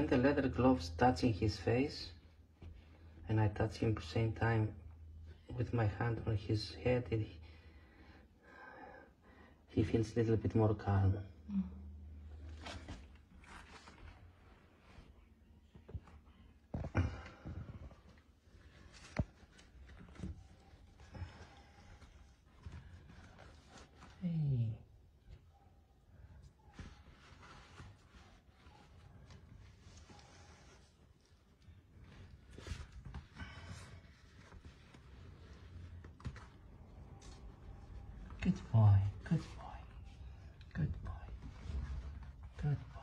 when the leather gloves touching his face, and I touch him at the same time with my hand on his head, he feels a little bit more calm. Hey. Good boy, good boy, good boy, good boy.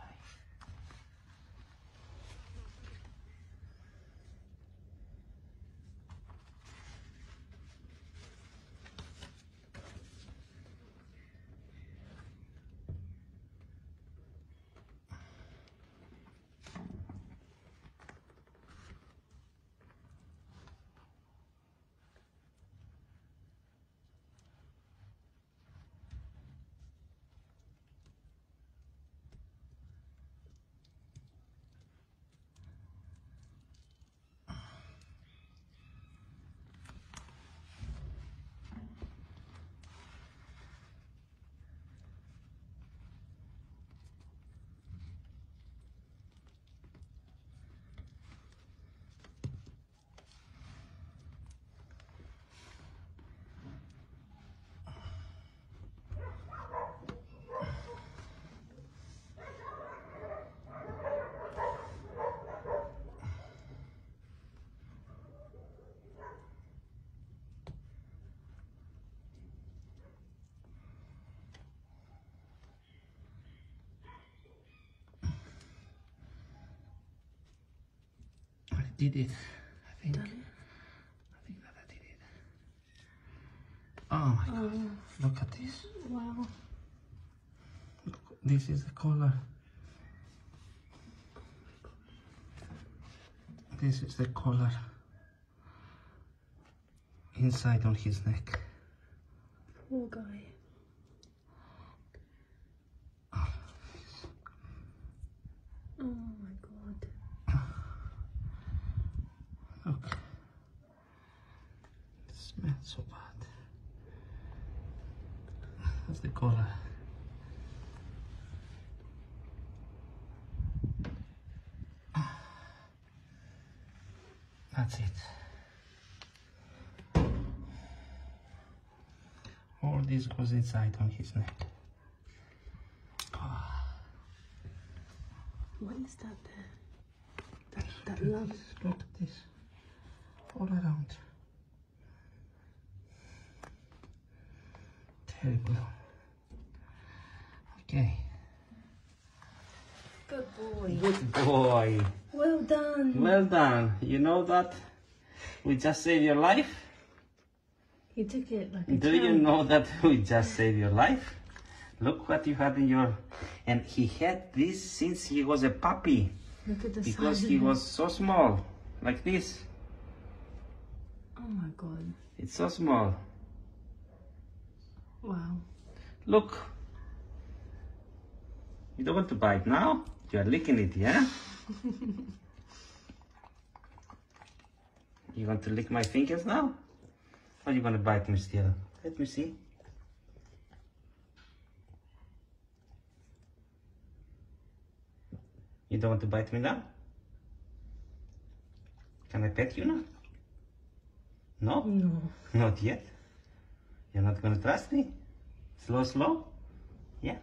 Did it? I think that I did it. Oh my god! Look at this. Wow. Look, this is the collar. This is the collar inside on his neck. Poor guy. Oh my god. Look, it smells so bad. That's the collar. That's it. All this goes inside on his neck. What is that there? That lump. Look at this. All around. Terrible. Okay. Good boy. Good boy. Well done. Well done. You know that we just saved your life? You took it like a Do you champ. know that we just saved your life? Look what you had in your... And he had this since he was a puppy. Look at the Because size he of it. was so small. Like this. Oh my god. It's so small. Wow. Look. You don't want to bite now? You're licking it, yeah? You want to lick my fingers now? Or you want to bite me still? Let me see. You don't want to bite me now? Can I pet you now? No? No. Not yet. You're not going to trust me? Slow, slow? Yeah.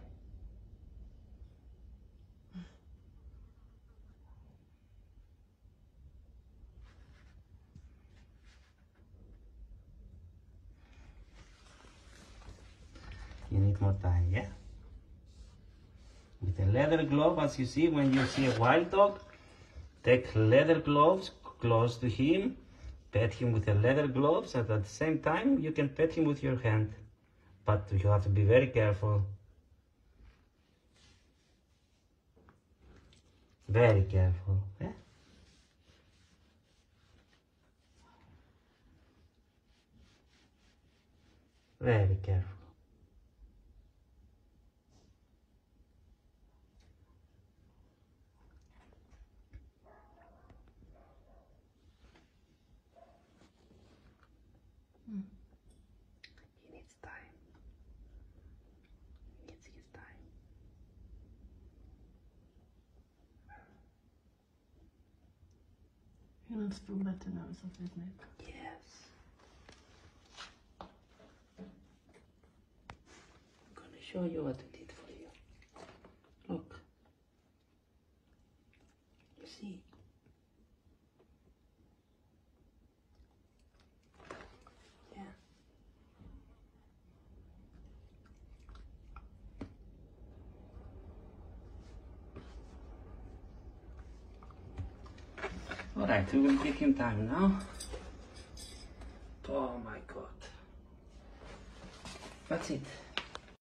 You need more time, yeah? With a leather glove, as you see, when you see a wild dog, take leather gloves close to him, pet him with the leather gloves, and at the same time, you can pet him with your hand. But you have to be very careful. Very careful, yeah? Very careful. He looks feel better now, it's off his neck. Yes. I'm gonna show you what I did for you. Look. You see? Yeah. Alright, we will take him time now. Oh my god. That's it.